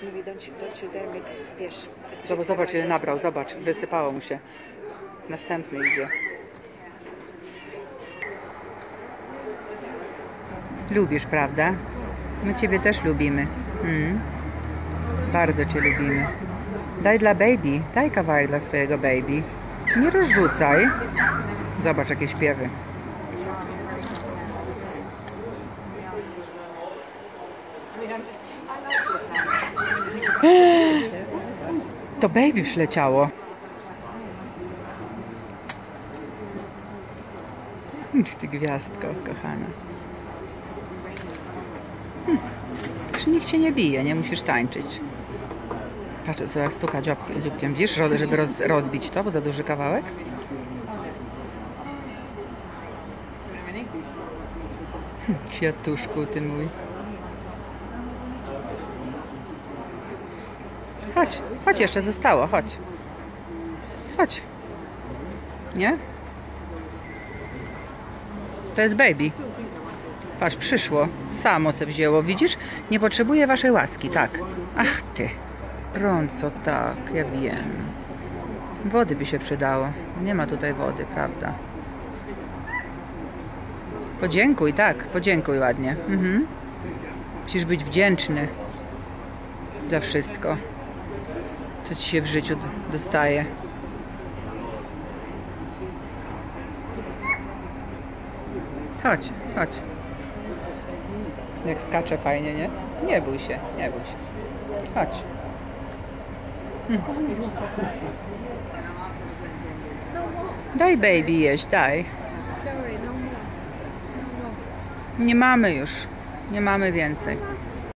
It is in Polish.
Maybe don't you dare make, wiesz... Zobacz, ile nabrał, zobacz, wysypało mu się. Następny idzie. Lubisz, prawda? My Ciebie też lubimy. Bardzo Cię lubimy. Daj dla baby, daj kawałek dla swojego baby. Nie rozrzucaj. Zobacz, jakie śpiewy. To baby przyleciało. Ty gwiazdko, kochana. Już nikt cię nie bije, nie musisz tańczyć. Patrzę, co jak stuka dzióbkiem. Widzisz, żeby rozbić to, bo za duży kawałek? Kwiatuszku, ty mój. Chodź, chodź, jeszcze zostało, chodź. Chodź. Nie? To jest baby. Patrz, przyszło. Samo se wzięło, widzisz? Nie potrzebuje waszej łaski, tak. Ach ty. Rąco, tak, ja wiem. Wody by się przydało. Nie ma tutaj wody, prawda? Podziękuj, tak, podziękuj ładnie. Musisz być wdzięczny za wszystko, co ci się w życiu dostaje. Chodź, chodź. Jak skacze fajnie, nie? Nie bój się, nie bój się. Chodź. Daj baby jeść, daj. Nie mamy już. Nie mamy więcej.